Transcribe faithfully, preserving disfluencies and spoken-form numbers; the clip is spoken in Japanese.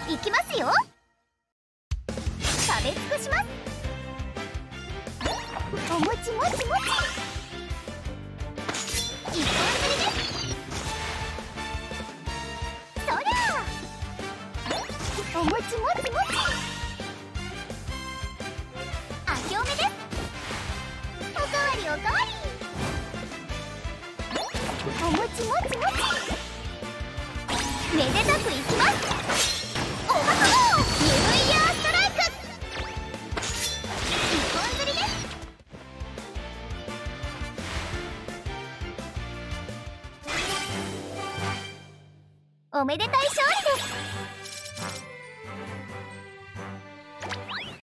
いきますよ。食べ尽くします。おもちもちもち。一本釣りです。そりゃおもちもちもち。あきおめです。おかわりおかわり。おもちもちもち。めでたくいきます。おまかもニューイヤーストライク。一本釣りです。おめでたい勝利です。